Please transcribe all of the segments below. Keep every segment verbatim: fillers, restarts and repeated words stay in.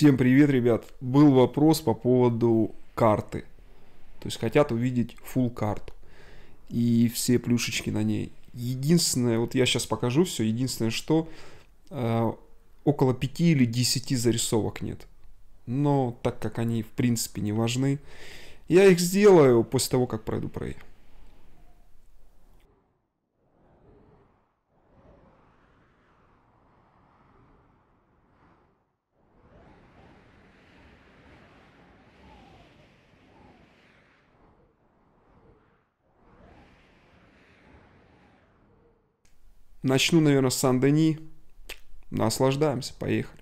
Всем привет, ребят. Был вопрос по поводу карты. То есть хотят увидеть full карту и все плюшечки на ней. Единственное, вот я сейчас покажу все. Единственное, что э, около пяти или десяти зарисовок нет. Но так как они в принципе не важны, я их сделаю после того, как пройду проект. Начну, наверное, с Сан-Дени. Наслаждаемся, поехали.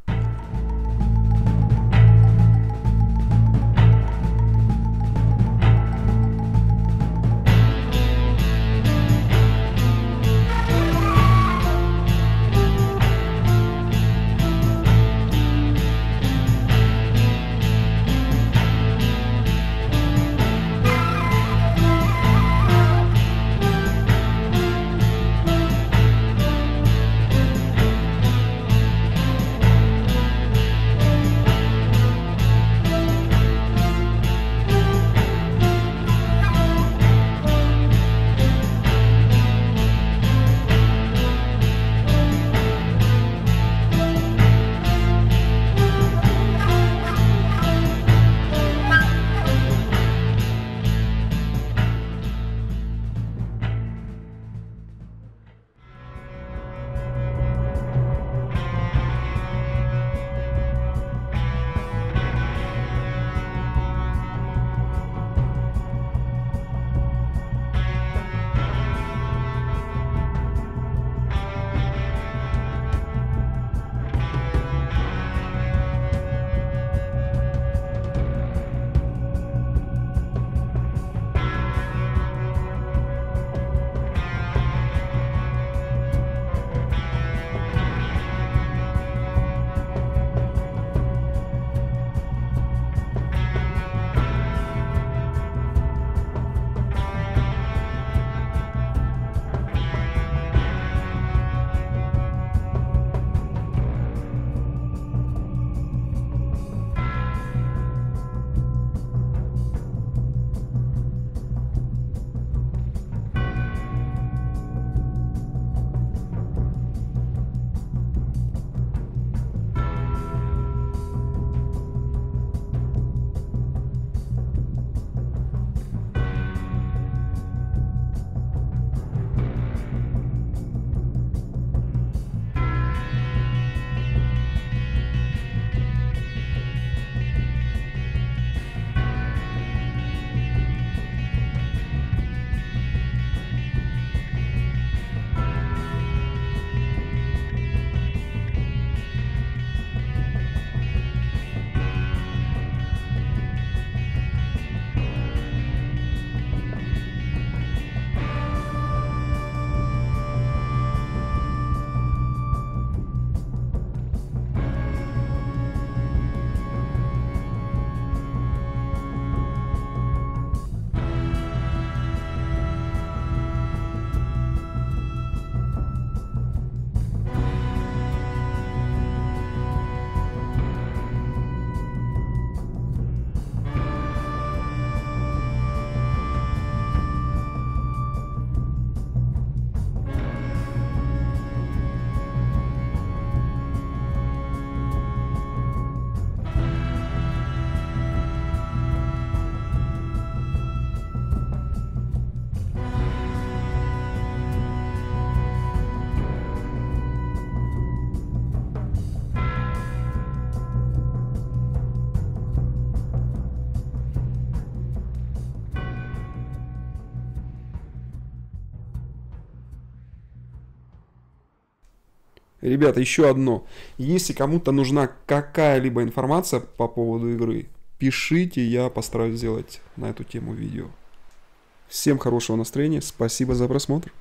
Ребята, еще одно. Если кому-то нужна какая-либо информация по поводу игры, пишите, я постараюсь сделать на эту тему видео. Всем хорошего настроения, спасибо за просмотр.